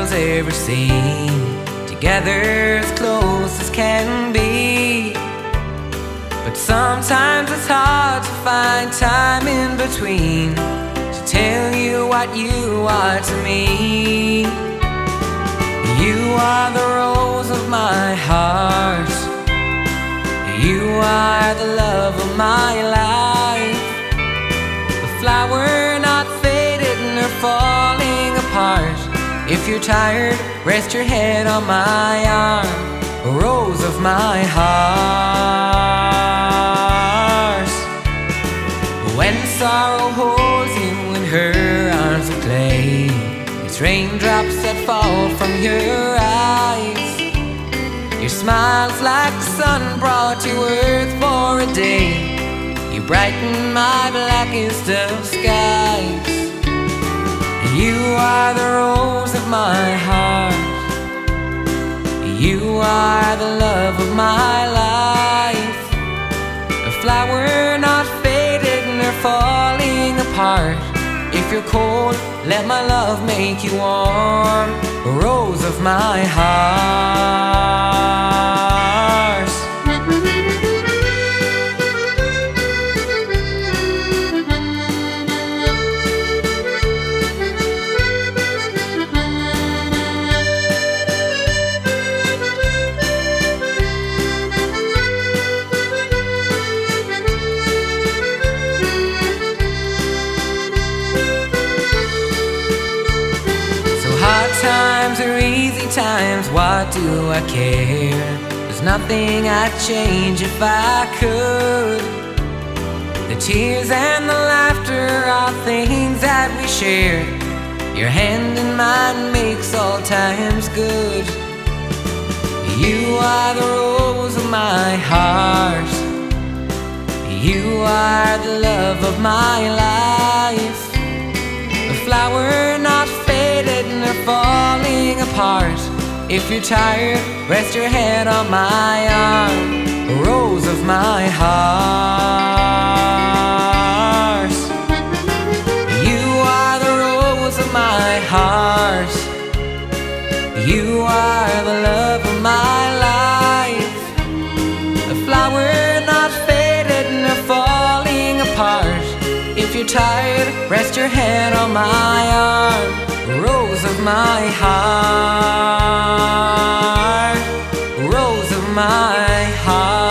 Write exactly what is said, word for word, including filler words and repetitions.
world's ever seen, together as close as can be. But sometimes it's hard to find time in between to tell you what you are to me. You are the rose of my heart, you are the love of my life, the flower not faded nor falling apart. If you're tired, rest your head on my arm, a rose of my heart. When sorrow holds you in her arms of clay, it's raindrops that fall from your eyes. Your smile's like the sun brought to earth for a day. You brighten my blackest of skies. You are the rose of my heart, you are the love of my life, a flower not faded nor falling apart. If you're cold, let my love make you warm, a rose of my heart. Times or easy times, what do I care? There's nothing I'd change if I could. The tears and the laughter are things that we share. Your hand in mine makes all times good. You are the rose of my heart, you are the love of my life, a flower not faded nor falling apart. If you're tired, rest your head on my arm, a rose of my heart. You are the rose of my heart, you are the love of my life, a flower not faded nor falling apart. If you're tired, rest your head on my arm, rose of my heart, rose of my heart.